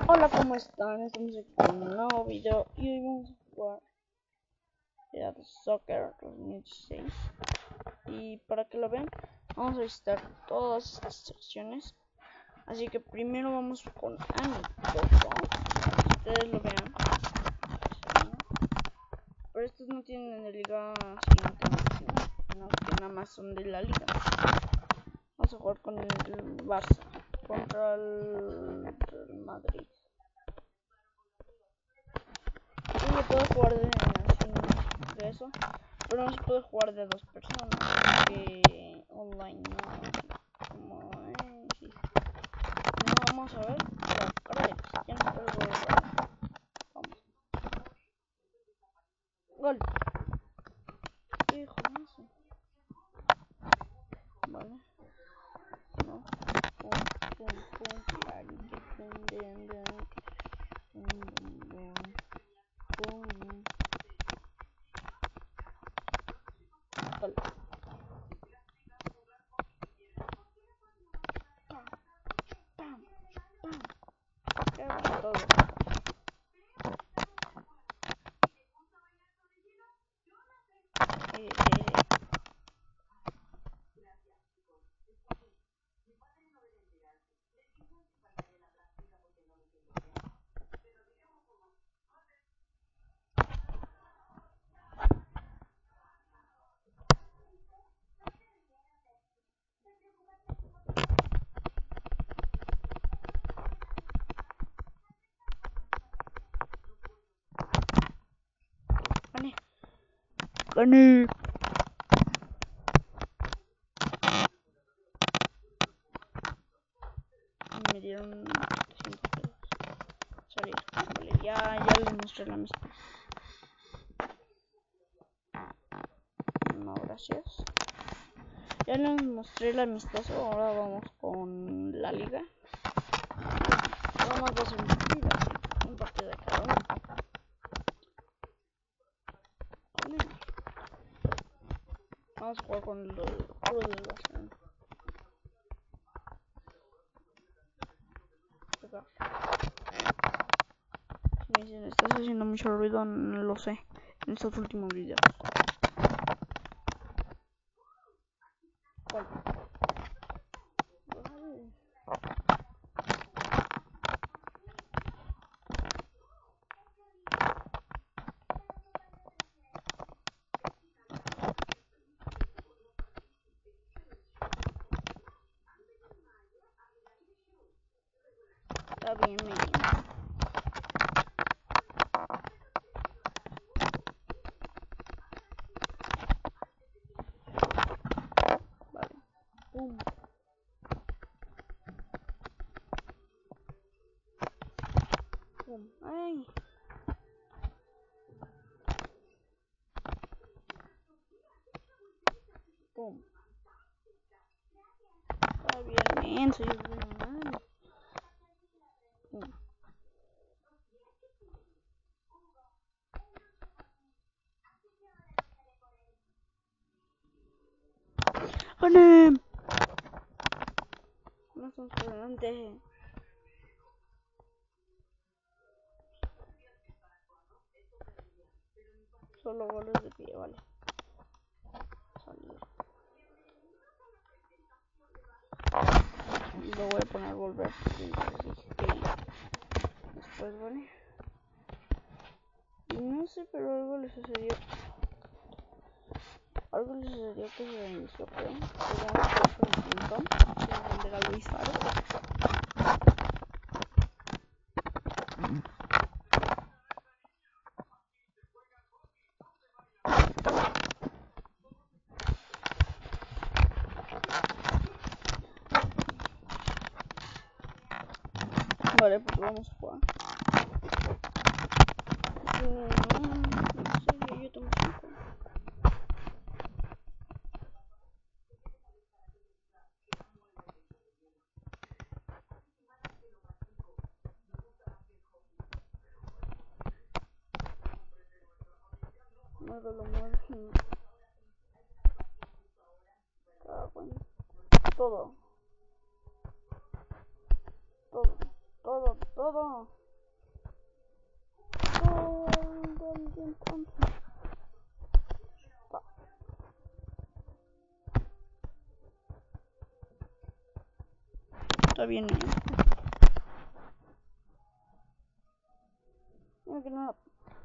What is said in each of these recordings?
Hola, ¿cómo están? Estamos aquí con un nuevo video y hoy vamos a jugar el Soccer 2016. Y para que lo vean, vamos a visitar todas estas secciones. Así que primero vamos con amistoso. Ustedes lo vean. Pero estos no tienen de liga internacional, no, que nada más son de la liga. Vamos a jugar con el Barça contra el Real Madrid. Sí se puede jugar de eso, pero no se puede jugar de dos personas, que online no, así como sí. No, vamos a ver la cara de Cristiano, vamos. Gol. Qué jodazo. Vale. No. Pum, pum, pum, carique, pum, pum, pum. Gol. Pam, pam. Qué bueno todo. Gané. Me dieron 700 pesos. Sorry, vale, ya les mostré la amistad. No, gracias. Ya les mostré el amistoso. Ahora vamos con la liga. Vamos a hacer un partido de cada uno. Vamos a jugar con el puro del Barcelona. Me dicen, estás haciendo mucho ruido, no lo sé, en estos últimos videos. ¿Cuál? Está bien, me vale. Pum. Pum. Ay. Pum. Está bien, soy bueno. Pum. ¡Gané! No estamos por delante. Solo goles de pie, vale. Salir. Y lo voy a poner volver porque después, vale. Y no sé, pero algo les sucedió. Algo les sucedió que se inició, creo. Vamos a ver con el pintón. Vamos a vender a Luis Suárez. Vale, pues vamos a jugar. No sé, yo tomo 5. Muévelo, muévelo. Ah, bueno. Todo. todo. Gol del Viento. Está bien, mira que no.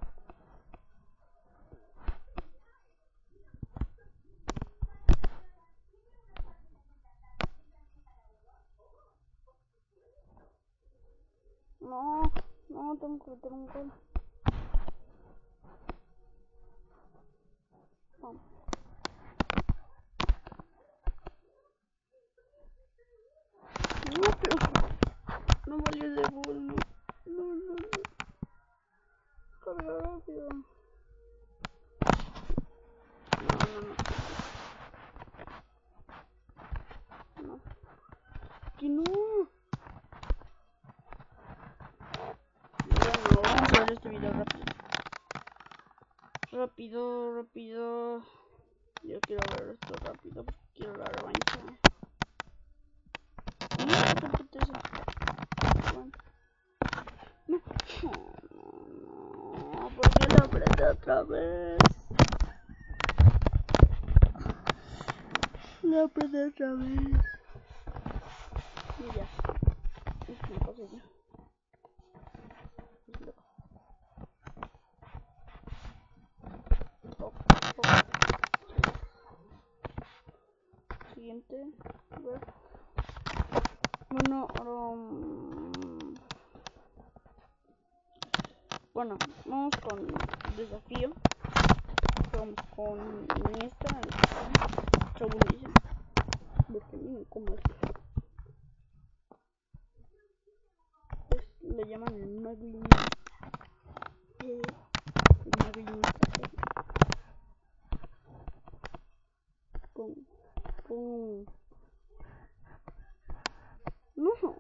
No, tengo que meter un gol. Vamos. No, pero no valió de gol, no. No. Carga rápido. No. Que no. Bueno, vamos a ver este video rápido. Yo quiero ver esto rápido porque quiero la revancha. No, ¿por qué lo apreté otra vez? Lo apreté otra vez. Y ya. Es una cosa ya. Siguiente. A ver. Bueno, vamos con desafío. Vamos con esta. Trabuliza. Porque miren cómo es. Lo llaman el Maglin. El Maglin. Pum. No.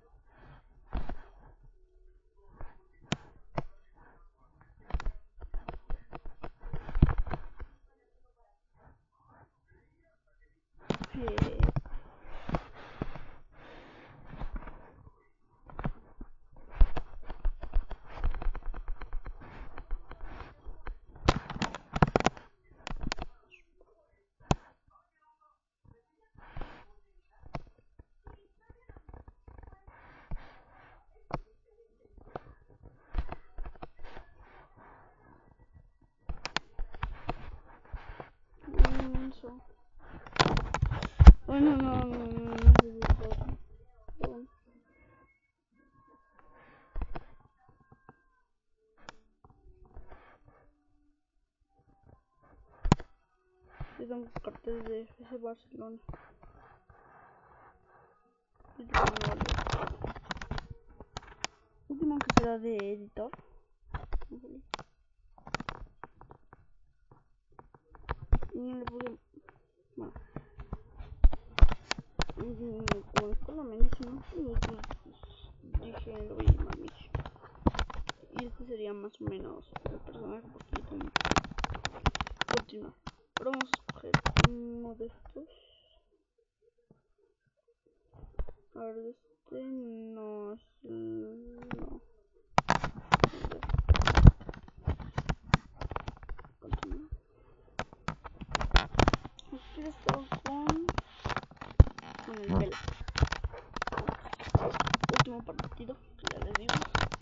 Bueno, no. Son cartas de FC Barcelona. Último que será de editor. Y le puse. Bueno. Como es colombianísimo. Dije lo voy a llamar Michi. Y este sería más o menos el personaje poquito. Continuar. Ahora vamos a escoger uno de estos. A ver, este no es. No. Continuar. Aquí estamos con el Vela. Último partido, que ya les digo.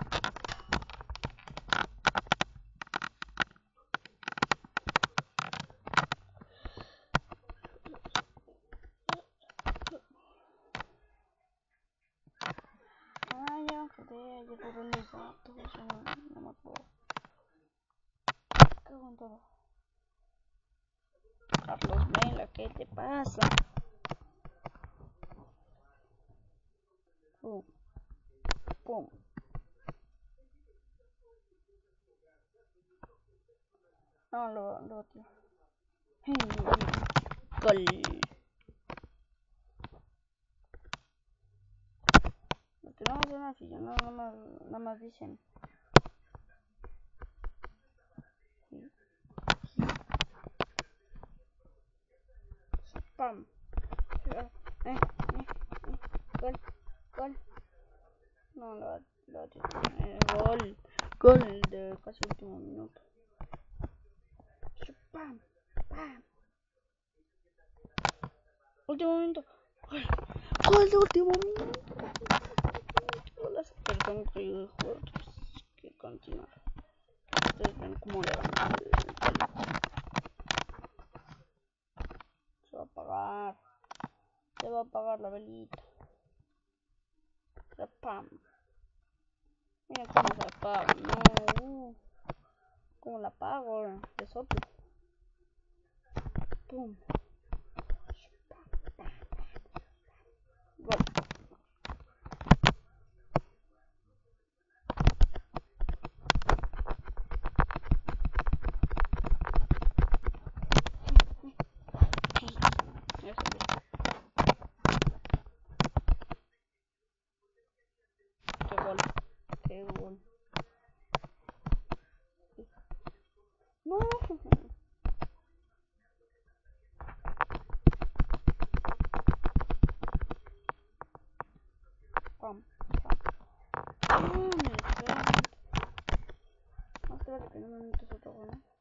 Ya borré los datos, no me acuerdo. Cago en todo. Carlos Mela, ¿qué te pasa? Pum. No, lo tiro. Gol. Lo tenemos en una silla, nada más dicen. Pam. Gol. No, Gol. Gol de casi último minuto. Pam, pam. Último minuto. Gol. Gol de último minuto. Las personas que yo juego que continuar. Ustedes ven cómo le van Se va a apagar. Se va a apagar la velita. Pam. Mira cómo se apaga. No. ¿Cómo la apago? De soplo. Pum. Gol. Qué gol. Qué gol. No. Pam. Pam. Me espera. Espérate que no me metes otro gol, ¿no?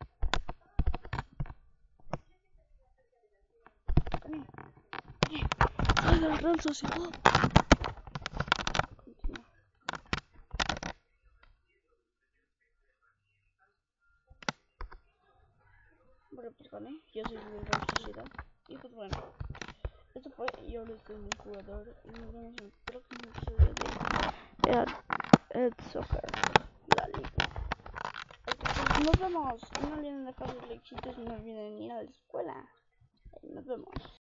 ¡Ay, la Real Sociedad! Continúa. Bueno, pues gané. Yo soy el Real Sociedad. Y pues bueno, esto fue Yo les soy un jugador. Y nos vemos en el próximo episodio de Ed Soccer, la liga. Pues nos vemos. No olviden dejar sus likecitos y no olviden ir a la escuela. Nos vemos.